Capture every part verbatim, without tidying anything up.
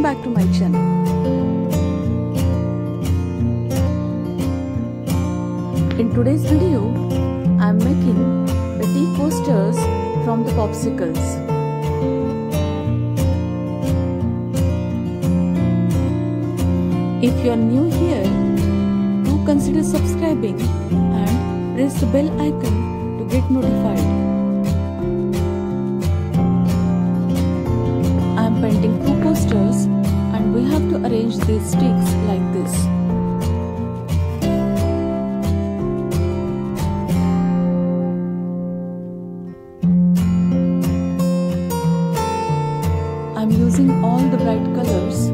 back to my channel. In today's video, I am making the tea coasters from the popsicles. If you are new here, do consider subscribing and press the bell icon to get notified. I am painting two coasters and we have to arrange these sticks like this. I am using all the bright colors.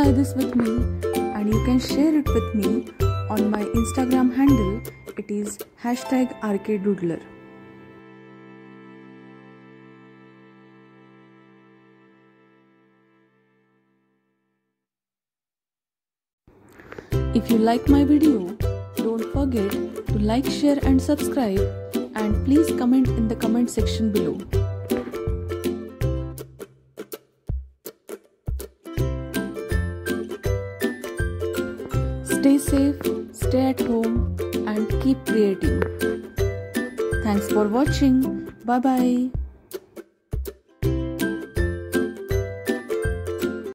try this with me and you can share it with me on my Instagram handle. It is hashtag arcadedoodler. If you like my video, don't forget to like, share and subscribe, and please comment in the comment section below. Stay safe, stay at home and keep creating. Thanks for watching. Bye bye.